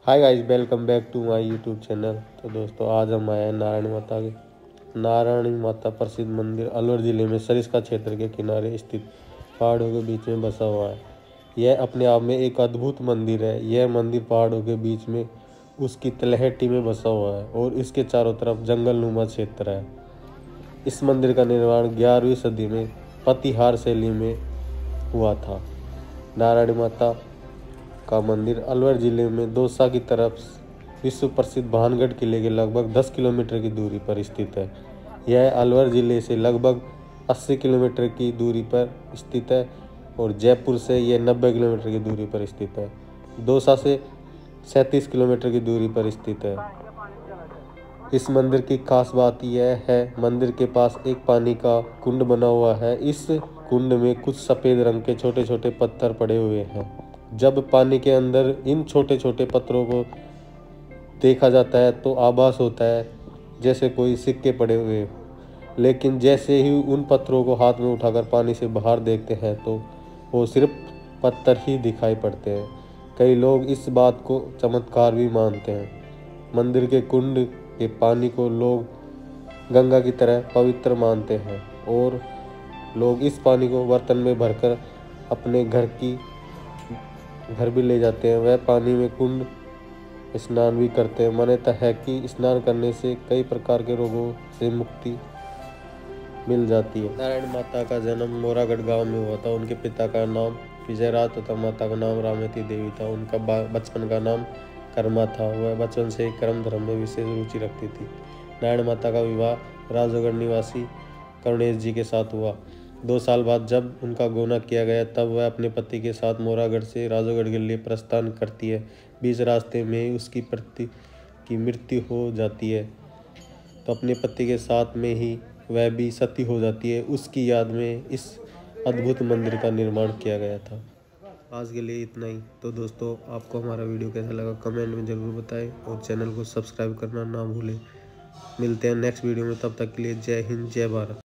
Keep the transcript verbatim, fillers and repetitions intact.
Hi guys, welcome back to my YouTube channel. तो दोस्तों, आज हम आए हैं नारायणी माता के नारायणी माता प्रसिद्ध मंदिर अलवर जिले में सरिस्का क्षेत्र के किनारे स्थित पहाड़ों के बीच में बसा हुआ है। यह अपने आप में एक अद्भुत मंदिर है। यह मंदिर पहाड़ों के बीच में उसकी तलहटी में बसा हुआ है और इसके चारों तरफ जंगल नुमा क्षेत्र है। इस मंदिर का निर्माण ग्यारहवीं सदी में पतिहार शैली में हुआ था। नारायणी माता का मंदिर अलवर जिले में दौसा की तरफ विश्व प्रसिद्ध भानगढ़ किले के लगभग दस किलोमीटर की दूरी पर स्थित है। यह अलवर जिले से लगभग अस्सी किलोमीटर की दूरी पर स्थित है और जयपुर से यह नब्बे किलोमीटर की दूरी पर स्थित है। दौसा से सैंतीस किलोमीटर की दूरी पर स्थित है। इस मंदिर की खास बात यह है, मंदिर के पास एक पानी का कुंड बना हुआ है। इस कुंड में कुछ सफ़ेद रंग के छोटे छोटे पत्थर पड़े हुए हैं। जब पानी के अंदर इन छोटे छोटे पत्थरों को देखा जाता है तो आभास होता है जैसे कोई सिक्के पड़े हुए हो, लेकिन जैसे ही उन पत्थरों को हाथ में उठाकर पानी से बाहर देखते हैं तो वो सिर्फ पत्थर ही दिखाई पड़ते हैं। कई लोग इस बात को चमत्कार भी मानते हैं। मंदिर के कुंड के पानी को लोग गंगा की तरह पवित्र मानते हैं और लोग इस पानी को बर्तन में भरकर अपने घर की घर भी ले जाते हैं। वह पानी में कुंड स्नान भी करते हैं। मान्यता है कि स्नान करने से कई प्रकार के रोगों से मुक्ति मिल जाती है। नारायण माता का जन्म मोरागढ़ गांव में हुआ था। उनके पिता का नाम विजयराज तथा माता का नाम रामवती देवी था। उनका बचपन का नाम कर्मा था। वह बचपन से कर्म धर्म में विशेष रुचि रखती थी। नारायण माता का विवाह राजोगढ़ निवासी करुणेश जी के साथ हुआ। दो साल बाद जब उनका गौना किया गया तब वह अपने पति के साथ मोरागढ़ से राजोगढ़ के लिए प्रस्थान करती है। बीच रास्ते में उसकी पति की मृत्यु हो जाती है तो अपने पति के साथ में ही वह भी सती हो जाती है। उसकी याद में इस अद्भुत मंदिर का निर्माण किया गया था। आज के लिए इतना ही। तो दोस्तों, आपको हमारा वीडियो कैसा लगा कमेंट में ज़रूर बताएं और चैनल को सब्सक्राइब करना ना भूलें। मिलते हैं नेक्स्ट वीडियो में, तब तक के लिए जय हिंद, जय भारत।